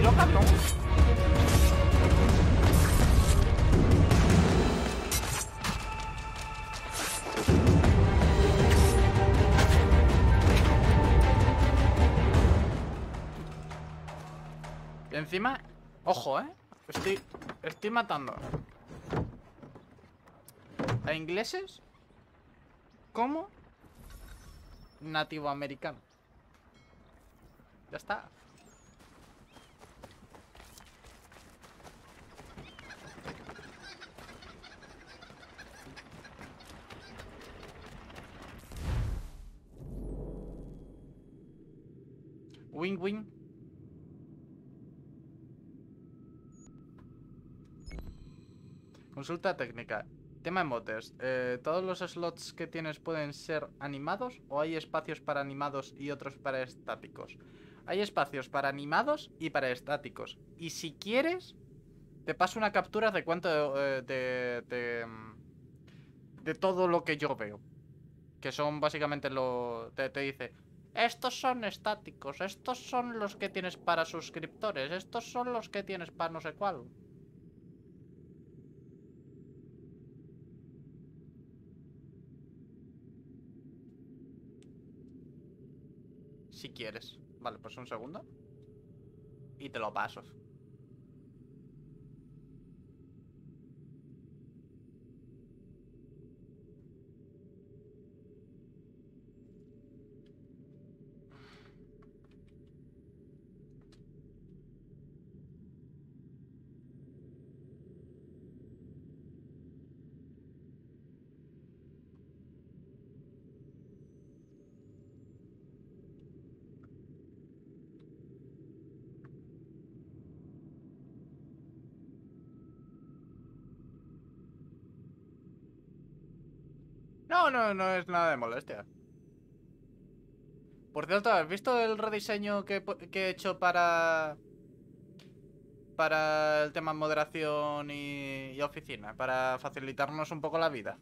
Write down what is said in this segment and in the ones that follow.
tranquilo, cabrón. Y encima, ojo, estoy matando a ingleses como nativoamericanos. Ya está. Win-win. Consulta técnica. Tema emotes. ¿Todos los slots que tienes pueden ser animados o hay espacios para animados y otros para estáticos? Hay espacios para animados y para estáticos. Y si quieres, te paso una captura de cuánto de todo lo que yo veo. Que son básicamente te dice, estos son estáticos, estos son los que tienes para suscriptores, estos son los que tienes para no sé cuál. Si quieres. Vale, pues un segundo. Y te lo paso. No, no, no es nada de molestia. Por cierto, ¿has visto el rediseño que he hecho para el tema moderación y oficina? Para facilitarnos un poco la vida.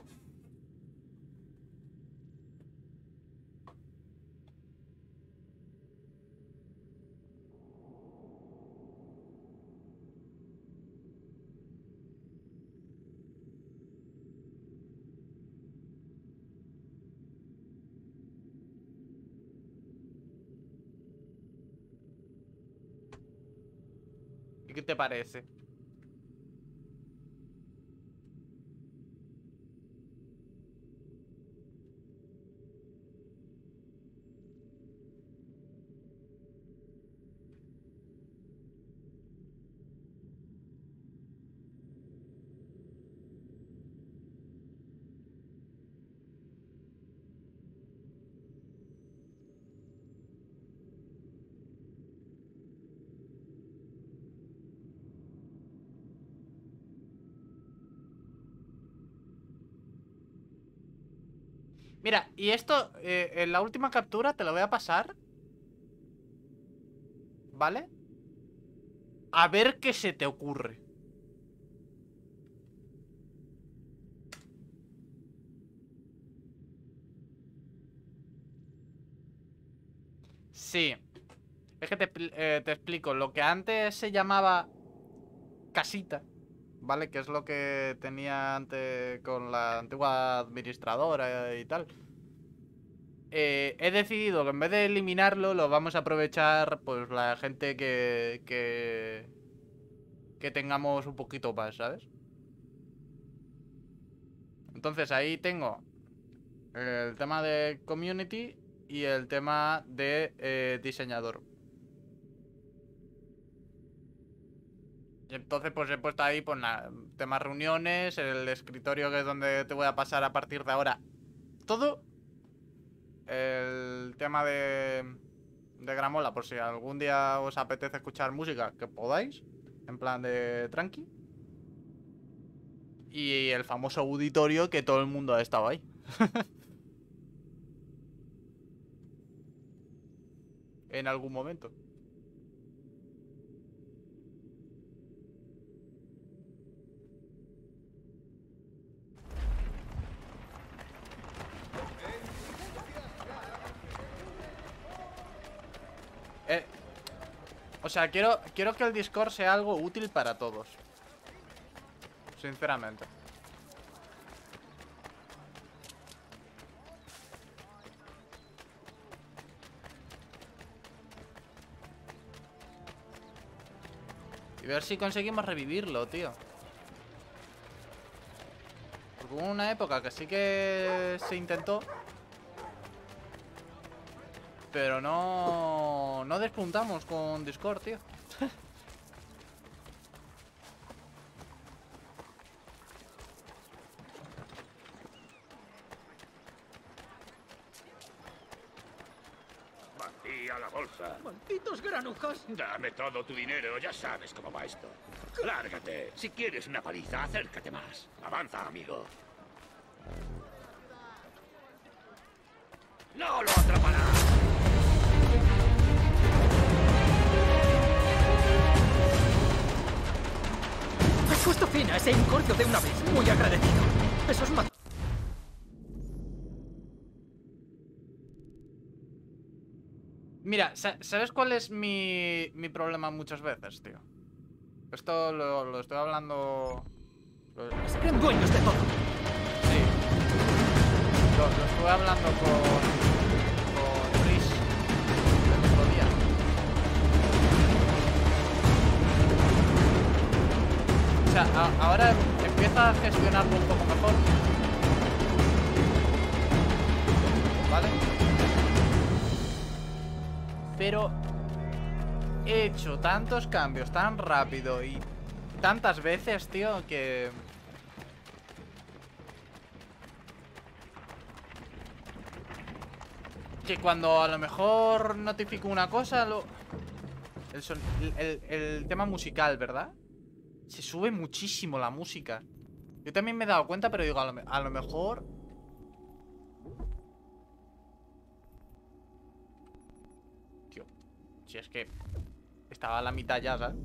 ¿Y qué te parece? Mira, y esto, en la última captura te lo voy a pasar. ¿Vale? A ver qué se te ocurre. Sí. Es que te explico. Lo que antes se llamaba casita, ¿vale? Que es lo que tenía antes con la antigua administradora y tal. He decidido que en vez de eliminarlo, lo vamos a aprovechar, pues, la gente que tengamos un poquito más, ¿sabes? Entonces ahí tengo el tema de community y el tema de diseñador. Y entonces pues he puesto ahí pues nada, temas reuniones, el escritorio que es donde te voy a pasar a partir de ahora todo. El tema de Gramola, por si algún día os apetece escuchar música, que podáis, en plan de tranqui. Y el famoso auditorio que todo el mundo ha estado ahí. En algún momento. O sea, quiero que el Discord sea algo útil para todos. Sinceramente. Y ver si conseguimos revivirlo, tío. Porque hubo una época que sí que se intentó. Pero no despuntamos con Discord, tío. Vacía la bolsa. ¡Malditos granujas! Dame todo tu dinero, ya sabes cómo va esto. Lárgate. Si quieres una paliza, acércate más. Avanza, amigo. ¡No lo atraparás! ¡Has puesto fin a ese incordio de una vez! ¡Muy agradecido! Esos ma... Mira, ¿sabes cuál es mi problema muchas veces, tío? Esto lo estoy hablando... Se creen dueños de todo. Sí. Lo estuve hablando con Chris el otro día. O sea, ahora empieza a gestionarlo un poco mejor. ¿Vale? Pero he hecho tantos cambios tan rápido y tantas veces, tío, que... cuando a lo mejor notifico una cosa, el tema musical, ¿verdad? Se sube muchísimo la música. Yo también me he dado cuenta, pero digo, a lo mejor... Tío, si es que estaba a la mitad ya, ¿sabes?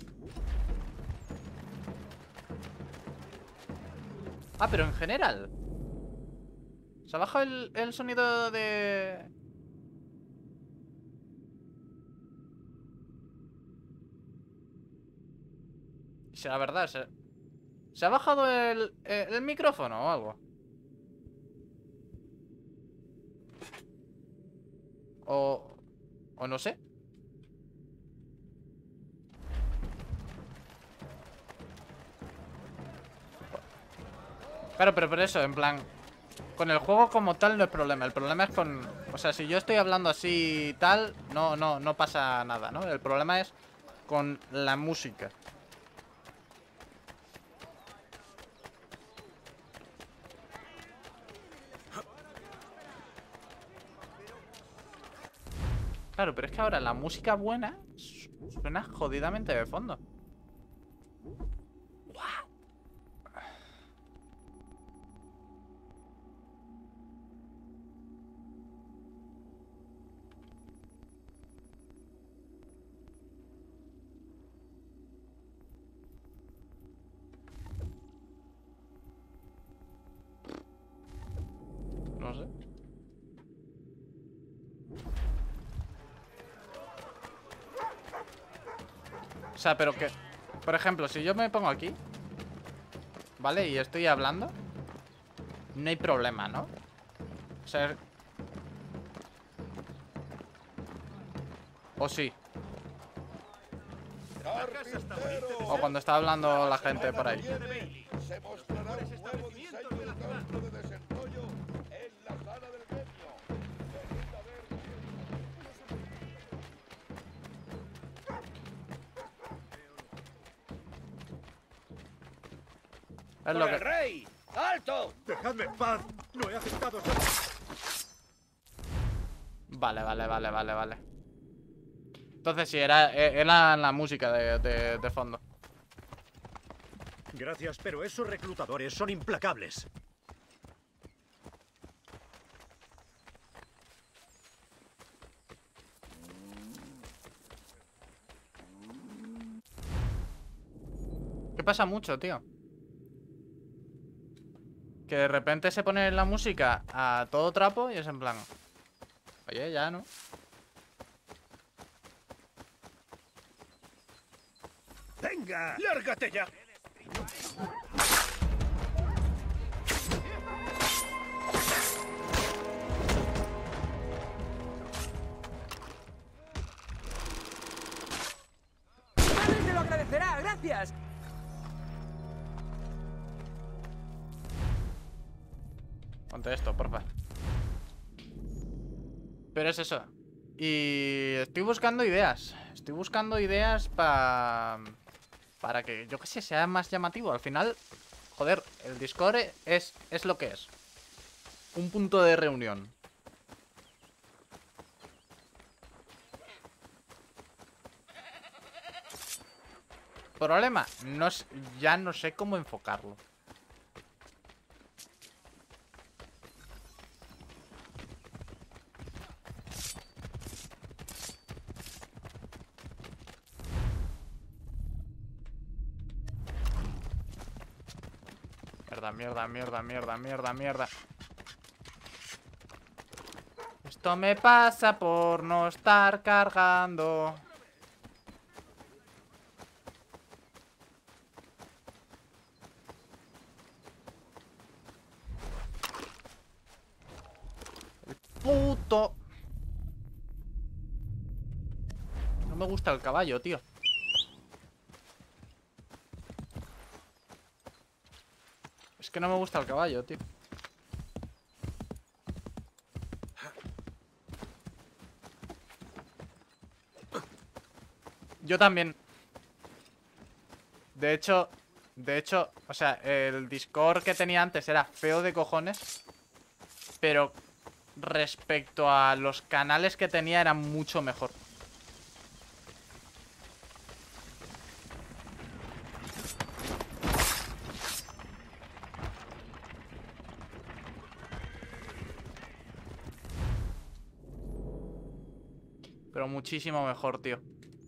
Ah, pero en general se ha bajado el sonido de... ¿Será verdad? ¿Se ha bajado el micrófono o algo? O no sé. Claro, pero por eso, en plan... Con el juego como tal no es problema. El problema es con... O sea, si yo estoy hablando así y tal, no pasa nada, ¿no? El problema es con la música. Claro, pero es que ahora la música buena suena jodidamente de fondo. No sé. O sea, pero que... Por ejemplo, si yo me pongo aquí, ¿vale? Y estoy hablando, no hay problema, ¿no? O sea... O sí. O cuando está hablando la gente por ahí. Se mostrará un nuevo diseño del centro de desempeño en la sala del gremio. Venid a ver. Es lo ¡Por el que... rey! ¡Alto! ¡Dejadme en paz! ¡No he aceptado! Vale. Entonces sí, era la música de fondo. Gracias, pero esos reclutadores son implacables. ¿Qué pasa mucho, tío? Que de repente se pone la música a todo trapo y es en plan... Oye, ya, ¿no? ¡Venga! ¡Lárgate ya! ¡Madre te lo agradecerá! ¡Gracias! Ponte esto, porfa. Pero es eso. Y estoy buscando ideas. Estoy buscando ideas para que, yo qué sé, sea más llamativo. Al final, joder, el Discord es lo que es. Un punto de reunión. Problema, ya no sé cómo enfocarlo. Mierda. Esto me pasa por no estar cargando. El puto. No me gusta el caballo, tío. Es que no me gusta el caballo, tío. Yo también. De hecho, o sea, el Discord que tenía antes era feo de cojones. Pero respecto a los canales que tenía era mucho mejor. Pero muchísimo mejor, tío.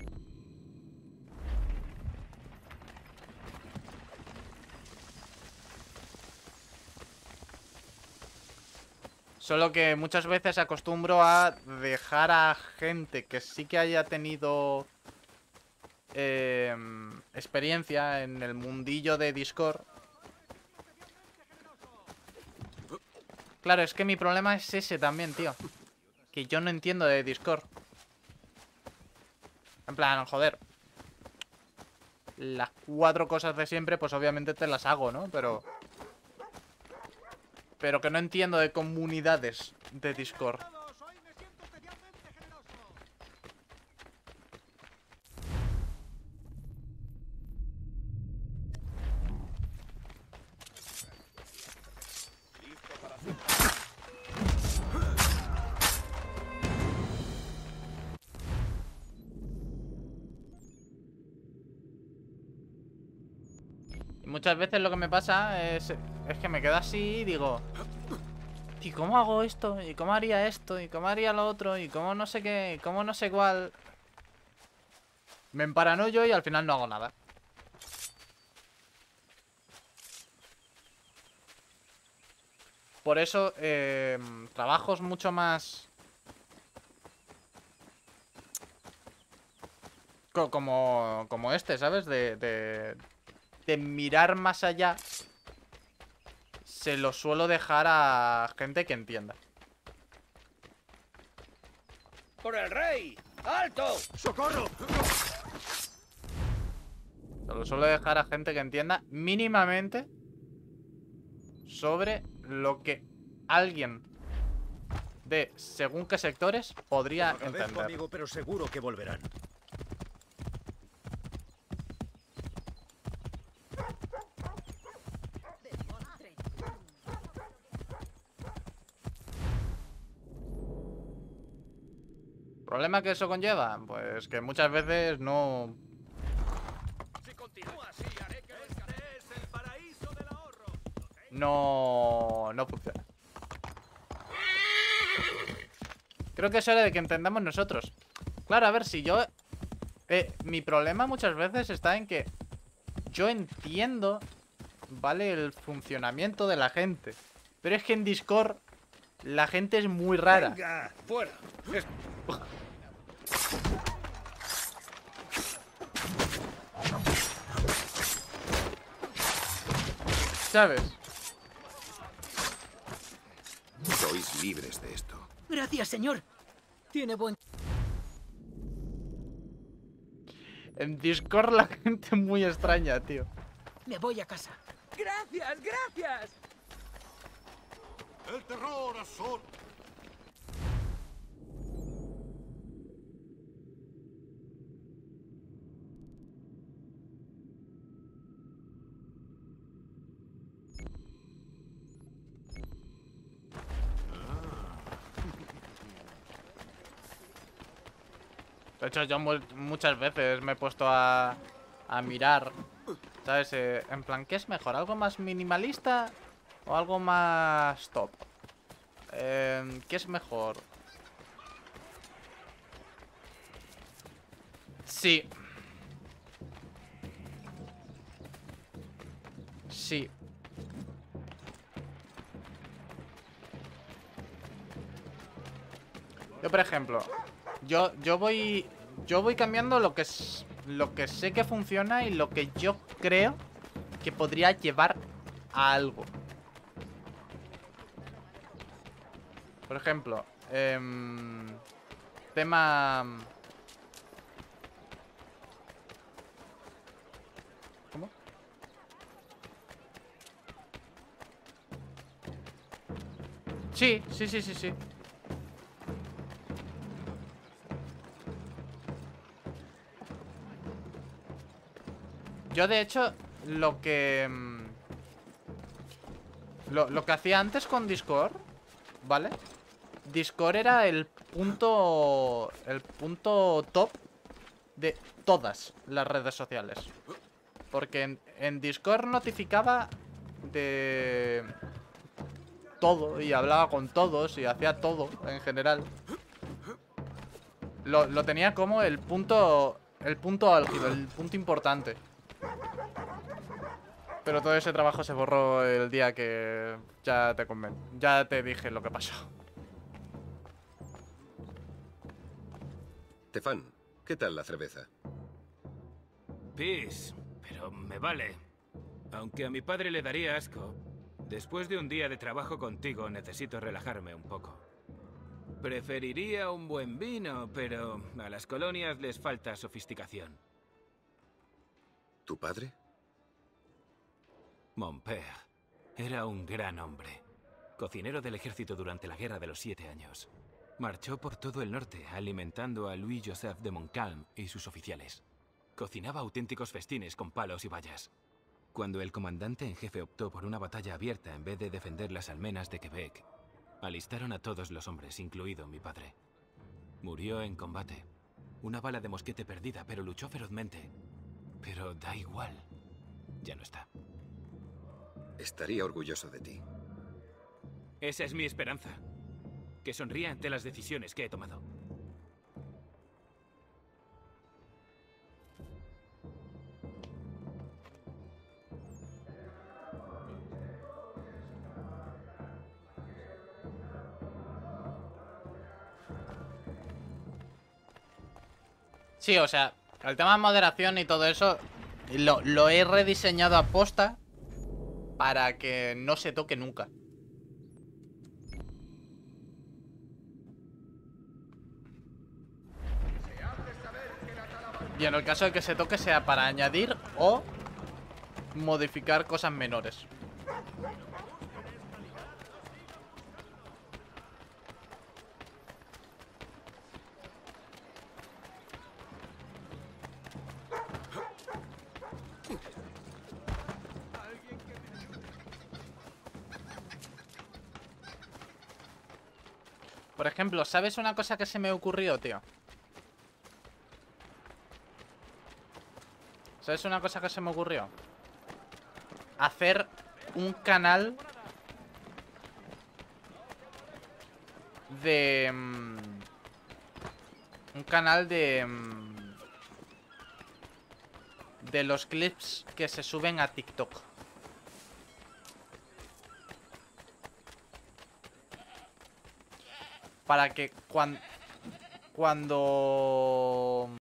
Solo que muchas veces acostumbro a dejar a gente que sí que haya tenido experiencia en el mundillo de Discord. Claro, es que mi problema es ese también, tío. Que yo no entiendo de Discord. En plan, joder. Las 4 cosas de siempre, pues obviamente te las hago, ¿no? Pero que no entiendo de comunidades de Discord. Y muchas veces lo que me pasa es que me quedo así y digo... ¿Y cómo hago esto? ¿Y cómo haría esto? ¿Y cómo haría lo otro? ¿Y cómo no sé qué? ¿Y cómo no sé cuál? Me emparanoyo y al final no hago nada. Por eso, trabajos mucho más... Como este, ¿sabes? De mirar más allá. Se lo suelo dejar a gente que entienda. ¡Por el rey! ¡Alto! ¡Socorro! Se lo suelo dejar a gente que entienda mínimamente sobre lo que alguien de según qué sectores podría Lo agradezco, entender. amigo, pero seguro que volverán. ¿Problema que eso conlleva? Pues que muchas veces no... Si continúa así, haré que es el paraíso del ahorro. No funciona. Creo que es hora de que entendamos nosotros. Claro, a ver, si yo... mi problema muchas veces está en que yo entiendo, ¿vale? El funcionamiento de la gente. Pero es que en Discord la gente es muy rara. Venga, fuera. ¿sabes? Sois libres de esto. Gracias, señor. Tiene buen... En Discord la gente es muy extraña, tío. Me voy a casa. ¡Gracias, gracias! El terror azul. De hecho, yo muchas veces me he puesto a mirar, ¿sabes? En plan, ¿qué es mejor? ¿Algo más minimalista o algo más top? ¿Qué es mejor? Sí. Sí. Yo, por ejemplo, yo voy cambiando lo que sé que funciona y lo que yo creo que podría llevar a algo. Por ejemplo, tema... ¿Cómo? Sí. Yo, de hecho, lo que hacía antes con Discord, ¿vale? Discord era el punto top de todas las redes sociales. Porque en Discord notificaba de todo y hablaba con todos y hacía todo en general. Lo tenía como el punto álgido, el punto importante. Pero todo ese trabajo se borró el día que ya te dije lo que pasó. Tefán, ¿qué tal la cerveza? Pis, pero me vale. Aunque a mi padre le daría asco. Después de un día de trabajo contigo, necesito relajarme un poco. Preferiría un buen vino, pero a las colonias les falta sofisticación. ¿Tu padre? Mon père era un gran hombre. Cocinero del ejército durante la Guerra de los 7 años. Marchó por todo el norte, alimentando a Louis-Joseph de Montcalm y sus oficiales. Cocinaba auténticos festines con palos y vallas. Cuando el comandante en jefe optó por una batalla abierta en vez de defender las almenas de Quebec, alistaron a todos los hombres, incluido mi padre. Murió en combate. Una bala de mosquete perdida, pero luchó ferozmente. Pero da igual. Ya no está. Estaría orgulloso de ti. Esa es mi esperanza. Que sonría ante las decisiones que he tomado. Sí, o sea, el tema de moderación y todo eso lo he rediseñado a posta para que no se toque nunca. Y en el caso de que se toque sea para añadir o modificar cosas menores. Por ejemplo, ¿sabes una cosa que se me ocurrió, tío? ¿Sabes una cosa que se me ocurrió? Hacer un canal de... un canal de los clips que se suben a TikTok. Para que cuando